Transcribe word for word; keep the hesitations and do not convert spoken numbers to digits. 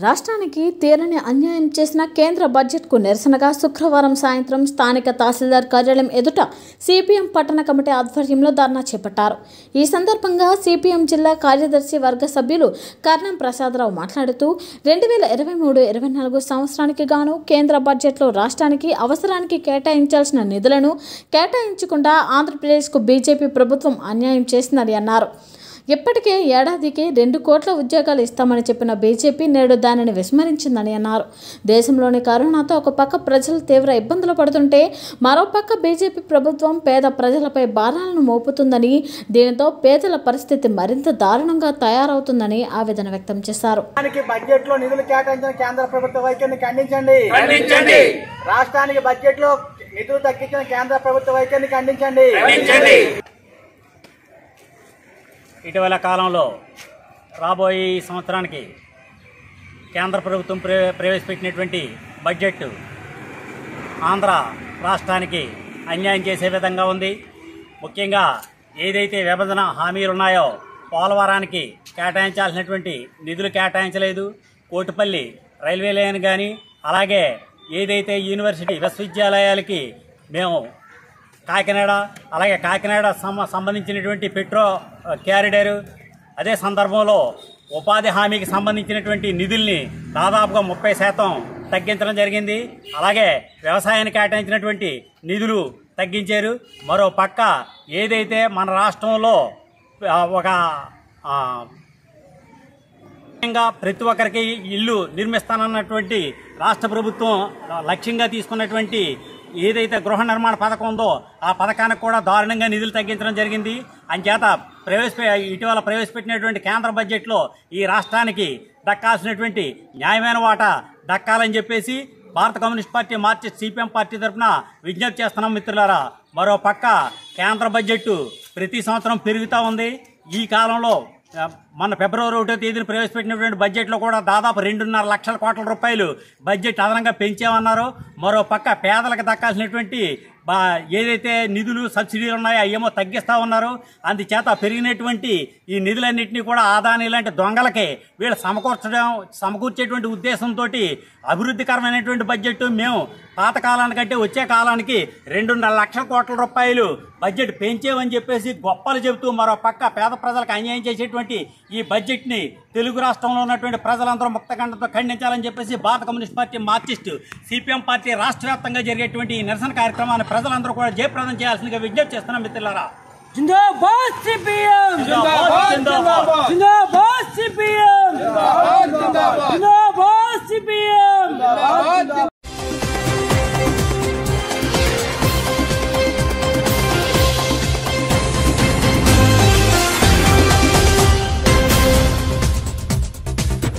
రాష్ట్రానికి తీరని అన్యాయం చేసిన కేంద్ర బడ్జెట్కు నిరసనగా శుక్రవారం సాయంత్రం స్థానిక తహసీల్దార్ కార్యాలయం ఎదుట సిపిఎం పట్టణ కమిటీ ఆధ్వర్యంలో ధర్నా చేపట్టారు. ఈ సందర్భంగా సిపిఎం జిల్లా కార్యదర్శి వర్గ సభ్యులు కర్ణం ప్రసాదరావు మాట్లాడుతూ రెండు వేల ఇరవై మూడు ఇరవై నాలుగు సంవత్సరానికి గాను కేంద్ర బడ్జెట్లో రాష్ట్రానికి అవసరానికి కేటాయించాల్సిన నిధులను కేటాయించకుండా ఆంధ్రప్రదేశ్కు బీజేపీ ప్రభుత్వం అన్యాయం చేసిందని అన్నారు. ఇప్పటికే ఏడాదికి రెండు కోట్ల ఉద్యోగాలు ఇస్తామని చెప్పిన బీజేపీ నేడు దానిని విస్మరించిందని అన్నారు. దేశంలోని కరోనాతో ఒక పక్క ప్రజలు తీవ్ర ఇబ్బందులు పడుతుంటే మరోపక్క బీజేపీ ప్రభుత్వం పేద ప్రజలపై భారాలను మోపుతుందని, దీనితో పేదల పరిస్థితి మరింత దారుణంగా తయారవుతుందని ఆవేదన వ్యక్తం చేశారు. బడ్జెట్లో నిధులు కేటాయించిన కేంద్ర ప్రభుత్వ వైఖరిని ఖండించండి. రాష్ట్రానికి బడ్జెట్లో నిధులు తగ్గించిన కేంద్ర ప్రభుత్వ వైఖరిని ఖండించండి. ఇటీవల కాలంలో రాబోయే సంవత్సరానికి కేంద్ర ప్రభుత్వం ప్రవేశపెట్టినటువంటి బడ్జెట్ ఆంధ్ర రాష్ట్రానికి అన్యాయం చేసే విధంగా ఉంది. ముఖ్యంగా ఏదైతే విభజన హామీలు ఉన్నాయో పోలవరానికి కేటాయించాల్సినటువంటి నిధులు కేటాయించలేదు. కోటిపల్లి రైల్వే లైన్ కానీ, అలాగే ఏదైతే యూనివర్సిటీ విశ్వవిద్యాలయాలకి మేము కాకినాడ అలాగే కాకినాడ సంబంధించినటువంటి పెట్రో క్యారిడరు, అదే సందర్భంలో ఉపాధి హామీకి సంబంధించినటువంటి నిధుల్ని దాదాపుగా ముప్పై శాతం తగ్గించడం జరిగింది. అలాగే వ్యవసాయానికి కేటాయించినటువంటి నిధులు తగ్గించారు. మరో పక్క ఏదైతే మన రాష్ట్రంలో ఒక ప్రతి ఒక్కరికి ఇల్లు నిర్మిస్తానన్నటువంటి రాష్ట్ర ప్రభుత్వం లక్ష్యంగా తీసుకున్నటువంటి ఏదైతే గృహ నిర్మాణ పథకం ఉందో ఆ పథకానికి కూడా దారుణంగా నిధులు తగ్గించడం జరిగింది. అంచేత ప్రవేశపె ఇటీవల ప్రవేశపెట్టినటువంటి కేంద్ర బడ్జెట్లో ఈ రాష్ట్రానికి దక్కాల్సినటువంటి న్యాయమైన వాటా దక్కాలని చెప్పేసి భారత communist party marxist CPM party తరఫున విజ్ఞప్తి చేస్తున్నాం మిత్రులారా. మరో పక్క కేంద్ర బడ్జెట్ ప్రతి సంవత్సరం పెరుగుతూ ఉంది. ఈ కాలంలో మన ఫిబ్రవరి ఒకటో తేదీన ప్రవేశపెట్టినటువంటి బడ్జెట్లో కూడా దాదాపు రెండున్నర లక్షల కోట్ల రూపాయలు బడ్జెట్ అదనంగా పెంచామన్నారు. మరో పక్క పేదలకు దక్కాల్సినటువంటి బా ఏదైతే నిధులు సబ్సిడీలు ఉన్నాయో అవేమో తగ్గిస్తూ ఉన్నారు. అందుచేత పెరిగినటువంటి ఈ నిధులన్నింటినీ కూడా ఆదాని లాంటి దొంగలకి వీళ్ళు సమకూర్చడం సమకూర్చేటువంటి ఉద్దేశంతో అభివృద్ధికరమైనటువంటి బడ్జెట్ మేము పాత కాలానికంటే వచ్చే కాలానికి రెండున్నర లక్షల కోట్ల రూపాయలు బడ్జెట్ పెంచేవని చెప్పేసి గొప్పలు చెబుతూ మరో పక్క పేద ప్రజలకు అన్యాయం చేసేటువంటి ఈ బడ్జెట్ని తెలుగు రాష్ట్రంలో ఉన్నటువంటి ప్రజలందరూ ముక్తకంఠంతో ఖండించాలని చెప్పేసి భారత communist party marxist CPM party రాష్ట్ర వ్యాప్తంగా జరిగేటువంటి ఈ నిరసన కార్యక్రమాన్ని ప్రజలందరూ కూడా జయప్రదం చేయాల్సిందిగా విజ్ఞప్తి చేస్తున్నాం మిత్రులారా. జిందాబాద్ సిపిఎం, జిందాబాద్ సిపిఎం, జిందాబాద్ సిపిఎం.